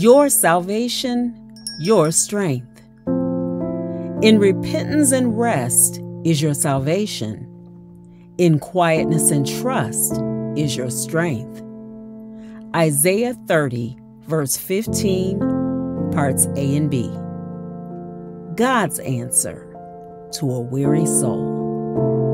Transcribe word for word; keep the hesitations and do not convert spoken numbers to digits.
Your salvation, your strength. In repentance and rest is your salvation. In quietness and trust is your strength. Isaiah thirty, verse fifteen, parts A and B. God's answer to a weary soul.